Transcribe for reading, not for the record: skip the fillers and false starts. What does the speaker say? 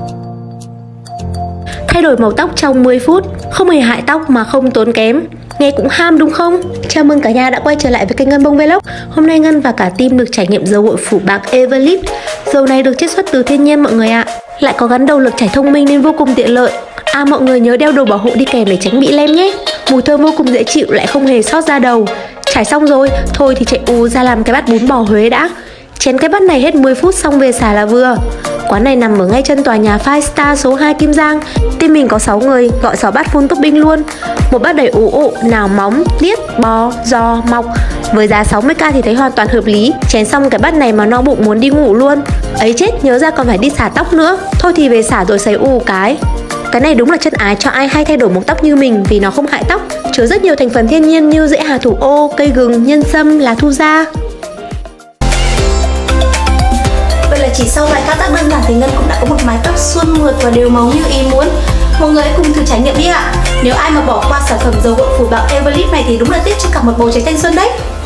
Thay đổi màu tóc trong 10 phút, không hề hại tóc mà không tốn kém. Nghe cũng ham đúng không? Chào mừng cả nhà đã quay trở lại với kênh Ngân Bông Vlog. Hôm nay Ngân và cả team được trải nghiệm dầu gội phủ bạc Everlip. Dầu này được chiết xuất từ thiên nhiên mọi người ạ. Lại có gắn đầu lược chải thông minh nên vô cùng tiện lợi. Mọi người nhớ đeo đồ bảo hộ đi kèm để tránh bị lem nhé. Mùi thơm vô cùng dễ chịu, lại không hề xót da đầu. Trải xong rồi, thôi thì chạy ù ra làm cái bát bún bò Huế đã. Chén cái bát này hết 10 phút xong về xả là vừa. Quán này nằm ở ngay chân tòa nhà Five Star số 2 Kim Giang. Team mình có 6 người, gọi 6 bát full topping luôn. Một bát đầy ủ ụ, nào móng, tiết, bò, giò, mọc. Với giá 60k thì thấy hoàn toàn hợp lý. Chén xong cái bát này mà no bụng muốn đi ngủ luôn. Ấy chết, nhớ ra còn phải đi xả tóc nữa. Thôi thì về xả rồi sấy ù cái. Cái này đúng là chân ái cho ai hay thay đổi màu tóc như mình vì nó không hại tóc, chứa rất nhiều thành phần thiên nhiên như rễ hà thủ ô, cây gừng, nhân sâm, lá thu gia. Vậy là chỉ sau vài thao tác đơn giản thì Ngân cũng đã có một mái tóc suôn mượt và đều màu như ý muốn. Mọi người hãy cùng thử trải nghiệm đi ạ. Nếu ai mà bỏ qua sản phẩm dầu gội phủ bạc Everlip này thì đúng là tiếc cho cả một bầu trái thanh xuân đấy.